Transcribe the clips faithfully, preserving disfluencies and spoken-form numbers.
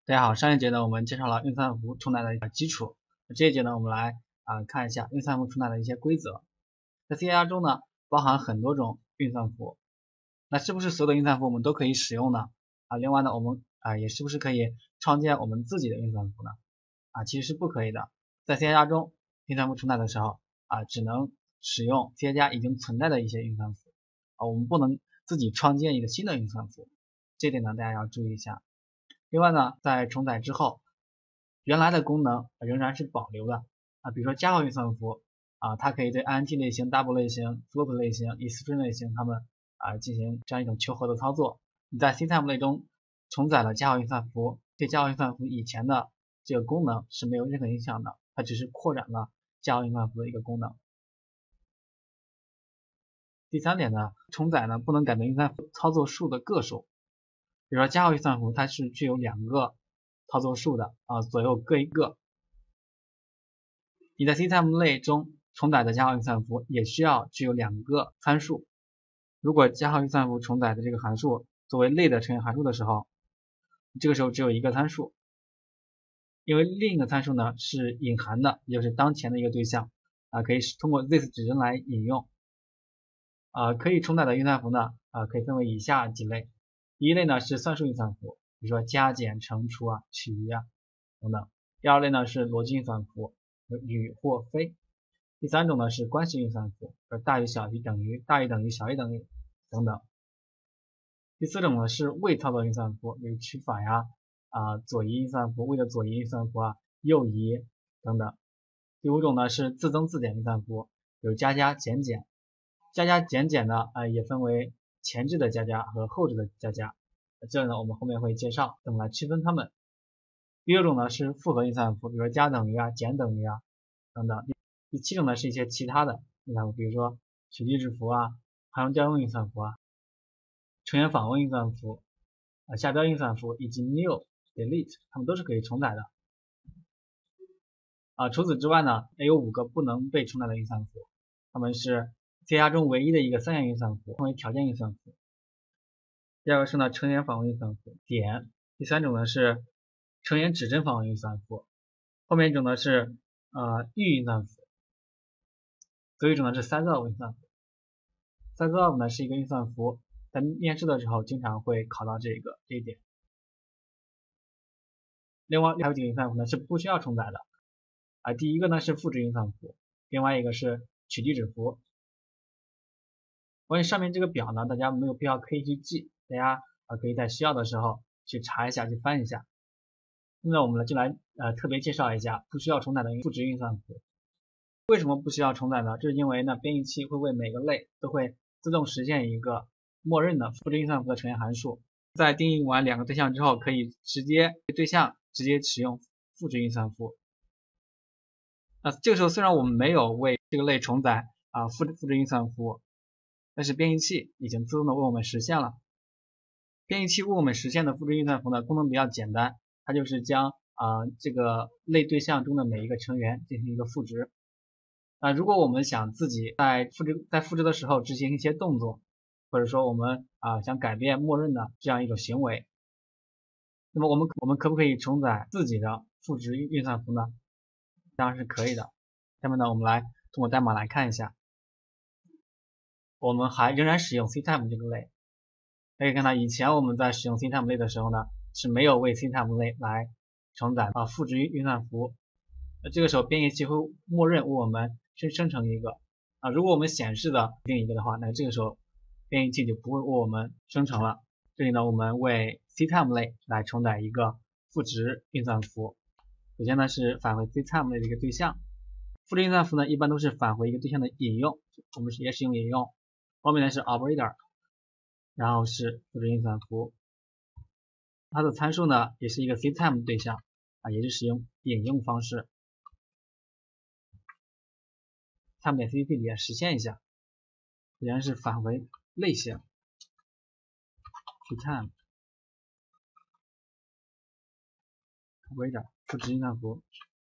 大家好，上一节呢我们介绍了运算符重载的基础，这一节呢我们来啊、呃、看一下运算符重载的一些规则。在 C 加加中呢包含很多种运算符，那是不是所有的运算符我们都可以使用呢？啊，另外呢我们啊、呃、也是不是可以创建我们自己的运算符呢？啊，其实是不可以的。在 C 加加中运算符重载的时候啊，只能使用 C 加加已经存在的一些运算符啊，我们不能自己创建一个新的运算符，这点呢大家要注意一下。另外呢，在重载之后，原来的功能仍然是保留的啊，比如说 Java 运算符啊，它可以对 int 类型、double 类型、float 类型、string 类型它们啊进行这样一种求和的操作。你在 CTime 类中重载了 Java 运算符，对 Java 运算符以前的这个功能是没有任何影响的，它只是扩展了 Java 运算符的一个功能。第三点呢，重载呢不能改变运算符操作数的个数。比如说 Java 运算符它是具有两个操作数的啊，左右各一个。你在 CTime 类中重载的 Java 运算符也需要具有两个参数。如果 Java 运算符重载的这个函数作为类的成员函数的时候，这个时候只有一个参数，因为另一个参数呢是隐含的，也就是当前的一个对象啊，可以通过 this 指针来引用。啊，可以重载的运算符呢啊可以分为以下几类。第一类呢是算术运算符，比如说加减乘除啊、取余啊等等。第二类呢是逻辑运算符，与或非。第三种呢是关系运算符，大于小于等于、大于等于、小于等于等等。第四种呢是位操作运算符，比如取法呀、啊左移运算符、位的左移运算符啊、右移等等。第五种呢是自增自减运算符，比如加加减减。加加减减呢啊也分为前置的加加和后置的加加，这呢我们后面会介绍怎么来区分它们。第六种呢是复合运算符，比如说加等于啊、减等于啊等等。第七种呢是一些其他的运算符，比如说取地址符啊、含容调用运算符啊、成员访问运算符、啊下标运算符以及 new、delete， 它们都是可以重载的。啊，除此之外呢，也有五个不能被重载的运算符，它们是 C 加加中唯一的一个三元运算符，称为条件运算符。第二个是呢成员访问运算符点。第三种呢是成员指针访问运算符。后面一种呢是呃域运算符。最后一种呢是 sizeof 运算符。sizeof 呢是一个运算符，在面试的时候经常会考到这个这一点。另外还有几个运算符呢是不需要重载的啊，第一个呢是赋值运算符，另外一个是取地址符。关于上面这个表呢，大家没有必要刻意去记，大家啊可以在需要的时候去查一下，去翻一下。那我们就来呃特别介绍一下不需要重载的赋值运算符。为什么不需要重载呢？这是因为呢编译器会为每个类都会自动实现一个默认的赋值运算符的成员函数。在定义完两个对象之后，可以直接对象直接使用赋值运算符。那这个时候虽然我们没有为这个类重载啊赋值赋值运算符，但是编译器已经自动的为我们实现了。编译器为我们实现的赋值运算符呢，功能比较简单，它就是将啊、呃、这个类对象中的每一个成员进行一个赋值。啊、呃，如果我们想自己在赋值在赋值的时候执行一些动作，或者说我们啊、呃、想改变默认的这样一种行为，那么我们我们可不可以重载自己的赋值运算符呢？当然是可以的。下面呢，我们来通过代码来看一下。我们还仍然使用 CTime 这个类，可以看到以前我们在使用 CTime 类的时候呢，是没有为 CTime 类来承载啊赋值运算符。那这个时候编译器会默认为我们生生成一个啊，如果我们显示的另一个的话，那这个时候编译器就不会为我们生成了。这里呢，我们为 CTime 类来承载一个赋值运算符。首先呢是返回 CTime 类的一个对象，赋值运算符呢一般都是返回一个对象的引用，我们也使用引用。后面呢是 operator， 然后是赋值运算符，它的参数呢也是一个 CTime 对象啊，也是使用引用方式。time 点 cpp 里实现一下，首先是返回类型 CTime operator 赋值运算符。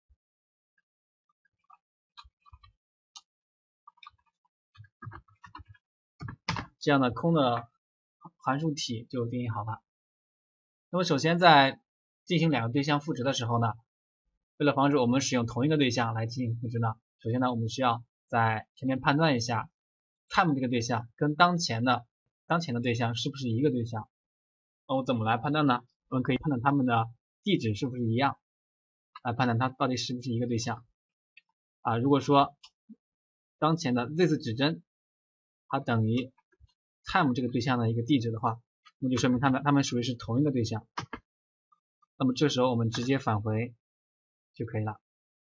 这样的空的函数体就定义好了。那么首先在进行两个对象赋值的时候呢，为了防止我们使用同一个对象来进行赋值呢，首先呢，我们需要在前面判断一下 time 这个对象跟当前的当前的对象是不是一个对象。那我怎么来判断呢？我们可以判断它们的地址是不是一样，来判断它到底是不是一个对象。啊，如果说当前的 this 指针它等于 time 这个对象的一个地址的话，那就说明它们它们属于是同一个对象。那么这时候我们直接返回就可以了。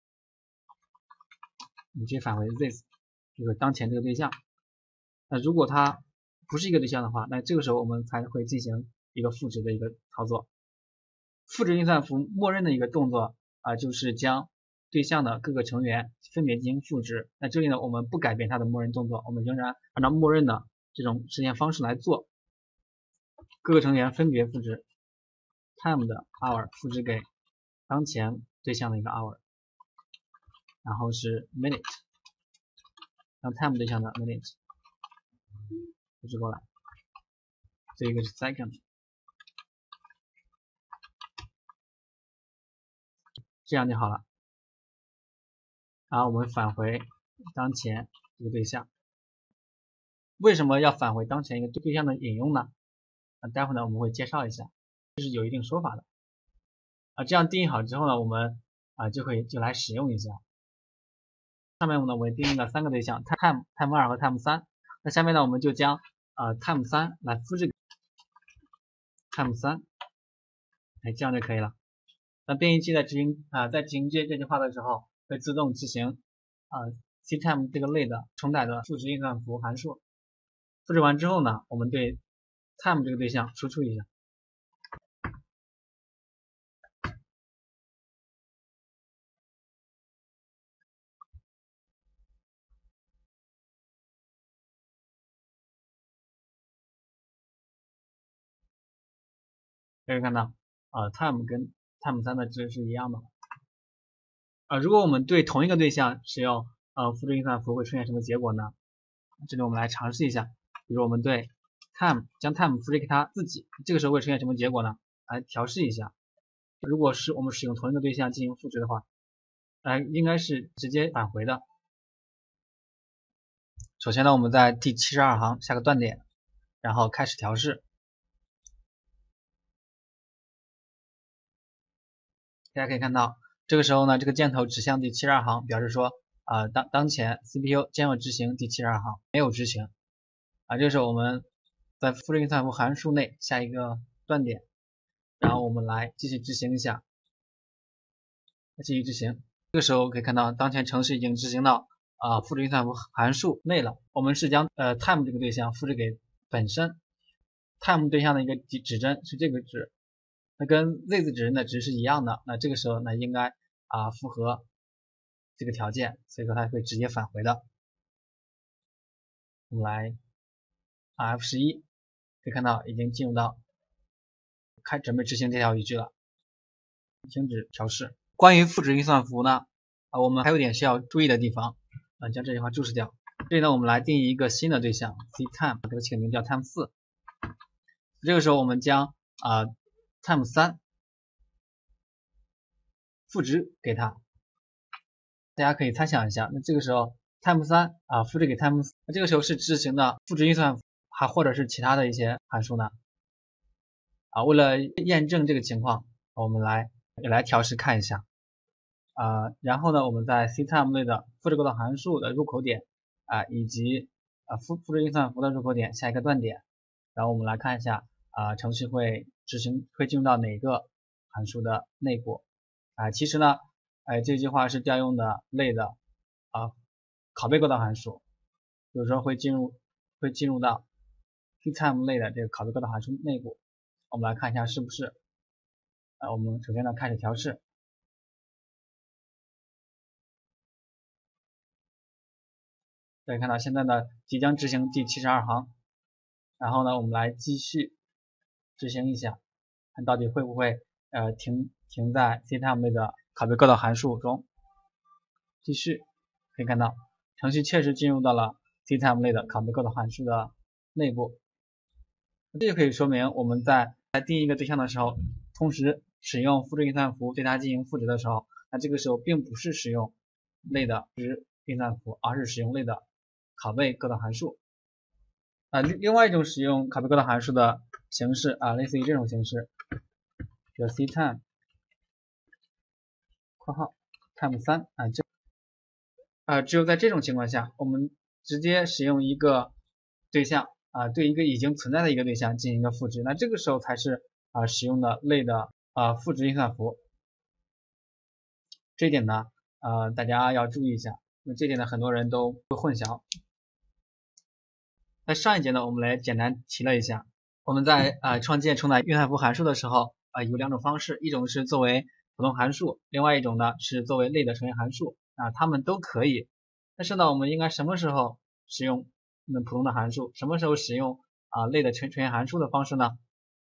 我们直接返回 this 就是当前这个对象。那如果它不是一个对象的话，那这个时候我们才会进行一个赋值的一个操作。赋值运算符默认的一个动作啊，就是将对象的各个成员分别进行赋值。那这里呢，我们不改变它的默认动作，我们仍然按照默认的这种实现方式来做。各个成员分别赋值 time 的 hour 赋值给当前对象的一个 hour， 然后是 minute， 让 time 对象的 minute 复制过来，这一个是 second， 这样就好了。然后我们返回当前这个对象。为什么要返回当前一个对象的引用呢？那待会呢我们会介绍一下，这是有一定说法的。啊，这样定义好之后呢，我们啊就可以就来使用一下。上面呢我们定义了三个对象 time time 二和 time 三，那下面呢我们就将呃 time 三来复制 time 三，哎，这样就可以了。那编译器在执行啊、呃、在执行这这句话的时候，会自动执行啊、呃、ctime 这个类的承载的赋值运算符函数。复制完之后呢，我们对 time 这个对象输出一下。可以看到啊、呃、time 跟 time 三的值是一样的。啊、呃，如果我们对同一个对象使用呃复制运算符会出现什么结果呢？这里我们来尝试一下，比如我们对 time 将 time 复制给它自己，这个时候会出现什么结果呢？来调试一下。如果是我们使用同一个对象进行赋值的话，呃，应该是直接返回的。首先呢，我们在第七十二行下个断点，然后开始调试。大家可以看到，这个时候呢，这个箭头指向第七十二行，表示说啊、呃，当当前 C P U 将要执行第七十二行，没有执行。啊，这个时候我们在复制运算符函数内下一个断点，然后我们来继续执行一下，继续执行。这个时候可以看到，当前程序已经执行到啊、呃、复制运算符函数内了。我们是将呃 time 这个对象复制给本身 time 对象的一个指针是这个值，那跟 this 指针的值是一样的。那这个时候呢，应该啊、呃、符合这个条件，所以说它会直接返回的。我们来 F 十一，可以看到已经进入到开准备执行这条语句了，停止调试。关于赋值运算符呢，啊，我们还有点需要注意的地方，啊，将这句话注释掉。这里呢，我们来定义一个新的对象 ctime， 给它起个名叫 time 四。这个时候我们将啊、呃、time 三赋值给它。大家可以猜想一下，那这个时候 time 三啊复制给 time 四，那这个时候是执行的赋值运算还或者是其他的一些函数呢？啊，为了验证这个情况，我们来也来调试看一下。啊，然后呢，我们在 ctime 类的复制过的函数的入口点啊，以及啊复复制运算符的入口点下一个断点，然后我们来看一下啊，程序会执行会进入到哪个函数的内部啊？其实呢，哎，这句话是调用的类的啊拷贝过的函数，有时候会进入会进入到 ctime 类的这个拷贝过的函数内部。我们来看一下是不是。啊，我们首先呢开始调试。可以看到现在呢即将执行第七十二行，然后呢我们来继续执行一下，看到底会不会呃停停在 ctime 类的拷贝过的函数中。继续可以看到程序确实进入到了 ctime 类的拷贝过的函数的内部。这就可以说明我们在在定义一个对象的时候，同时使用复制运算符对它进行赋值的时候，那这个时候并不是使用类的运算符，而是使用类的拷贝各段函数。啊，另外一种使用拷贝各段函数的形式啊，类似于这种形式，比如 ctime 括号 time 三啊，这啊只有在这种情况下，我们直接使用一个对象啊，对一个已经存在的一个对象进行一个赋值，那这个时候才是啊使用的类的啊赋值运算符。这一点呢，呃，大家要注意一下，那这点呢，很多人都会混淆。在上一节呢，我们来简单提了一下，我们在呃创建承载运算符函数的时候，啊、呃、有两种方式，一种是作为普通函数，另外一种呢是作为类的成员函数啊，它们都可以。但是呢，我们应该什么时候使用那普通的函数，什么时候使用啊类的成成员函数的方式呢？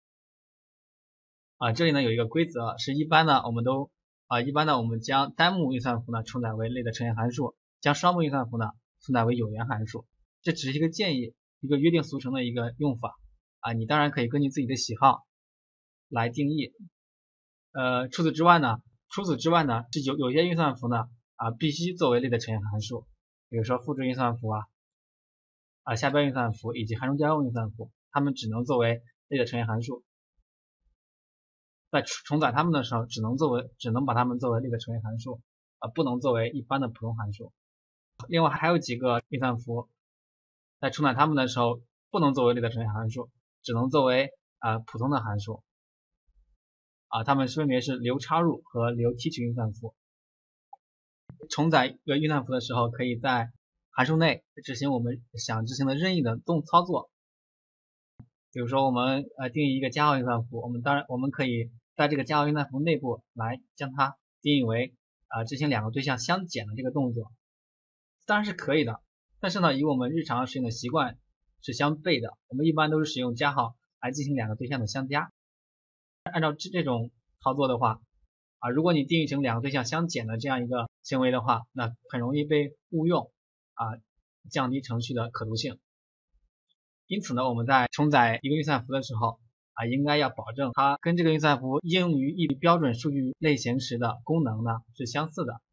啊，这里呢有一个规则，是一般呢我们都啊一般呢我们将单目运算符呢承载为类的成员函数，将双目运算符呢承载为有源函数。这只是一个建议，一个约定俗成的一个用法啊，你当然可以根据自己的喜好来定义。呃，除此之外呢，除此之外呢，是有有些运算符呢啊必须作为类的成员函数，比如说复制运算符啊、啊下标运算符以及函数加工运算符，它们只能作为类的成员函数。在承载它们的时候，只能作为只能把它们作为类的成员函数，啊，不能作为一般的普通函数。另外还有几个运算符，在承载它们的时候，不能作为类的成员函数，只能作为啊、呃、普通的函数。啊，它们分别是流插入和流提取运算符。承载一个运算符的时候，可以在函数内执行我们想执行的任意的动操作。比如说我们呃定义一个加号运算符，我们当然我们可以在这个加号运算符内部来将它定义为啊、呃、执行两个对象相减的这个动作，当然是可以的。但是呢，以我们日常使用的习惯是相悖的，我们一般都是使用加号来进行两个对象的相加。按照这这种操作的话啊，如果你定义成两个对象相减的这样一个行为的话，那很容易被误用啊，降低程序的可读性。因此呢，我们在承载一个运算符的时候啊，应该要保证它跟这个运算符应用于一标准数据类型时的功能呢是相似的。